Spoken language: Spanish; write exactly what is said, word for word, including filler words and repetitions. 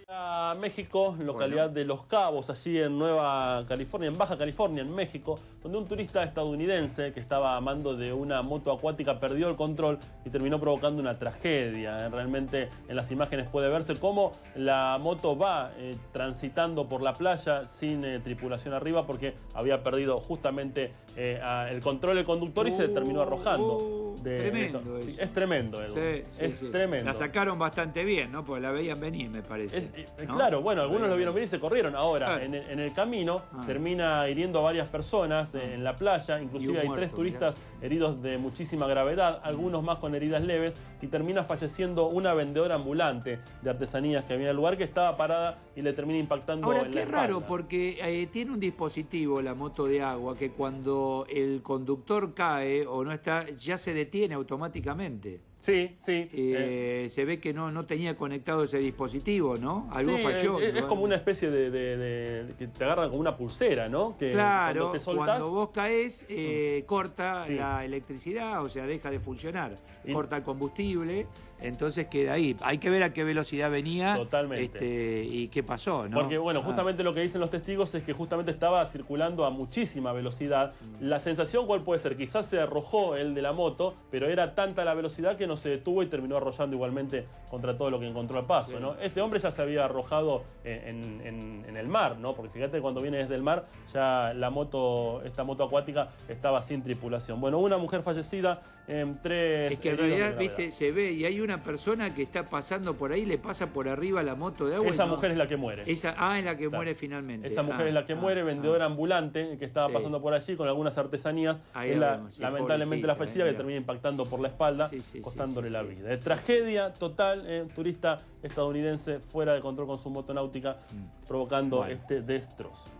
A México, localidad bueno. de Los Cabos, allí en Nueva California, en Baja California, en México, donde un turista estadounidense que estaba a mando de una moto acuática perdió el control y terminó provocando una tragedia. Realmente en las imágenes puede verse cómo la moto va eh, transitando por la playa sin eh, tripulación arriba porque había perdido justamente eh, a, el control del conductor y uh, se terminó arrojando. Uh, de, tremendo de eso. Es tremendo, Edu. Sí, sí, es sí. tremendo. La sacaron bastante bien, ¿no? Porque la veían venir, me parece. Es, ¿no? Claro, bueno, algunos lo vieron venir y se corrieron. Ahora, claro. en, el, en el camino ah. termina hiriendo a varias personas eh, en la playa. Inclusive hay muerto, tres turistas mirá. heridos de muchísima gravedad, algunos más con heridas leves, y termina falleciendo una vendedora ambulante de artesanías que había en el lugar, que estaba parada y le termina impactando Ahora, en la qué espalda. raro, porque eh, tiene un dispositivo, la moto de agua, que cuando el conductor cae o no está, ya se detiene automáticamente. Sí, sí. Eh, eh, se ve que no, no tenía conectado ese dispositivo, ¿no? Algo sí, falló. Es, es como una especie de, de, de, de... que te agarran como una pulsera, ¿no? Que claro, cuando, te soltás, cuando vos caes, eh, corta sí. la electricidad, o sea, deja de funcionar. Y... corta el combustible, entonces queda ahí. Hay que ver a qué velocidad venía. Totalmente. Este, y qué pasó, ¿no? Porque, bueno, justamente ah. lo que dicen los testigos es que justamente estaba circulando a muchísima velocidad. Mm. La sensación, ¿cuál puede ser? Quizás se arrojó el de la moto, pero era tanta la velocidad que no se detuvo y terminó arrollando igualmente contra todo lo que encontró al paso, sí. ¿no? Este hombre ya se había arrojado en, en, en el mar, ¿no? Porque fíjate, cuando viene desde el mar, ya la moto, esta moto acuática estaba sin tripulación. Bueno, una mujer fallecida, en tres... Es que en realidad, viste, se ve, y hay una persona que está pasando por ahí, le pasa por arriba la moto de agua. Esa no, mujer es la que muere. Esa, ah, es la que claro. muere finalmente. Esa mujer ah, es la que ah, muere, vendedora ah. ambulante, que estaba sí. pasando por allí con algunas artesanías. Ahí es la, vemos, sí, lamentablemente la fallecida, eh, que termina impactando por la espalda, sí, sí, costándole sí, sí, la sí. vida. De tragedia total, eh, turista estadounidense fuera de control con su moto náutica, mm. provocando bueno. este destrozo.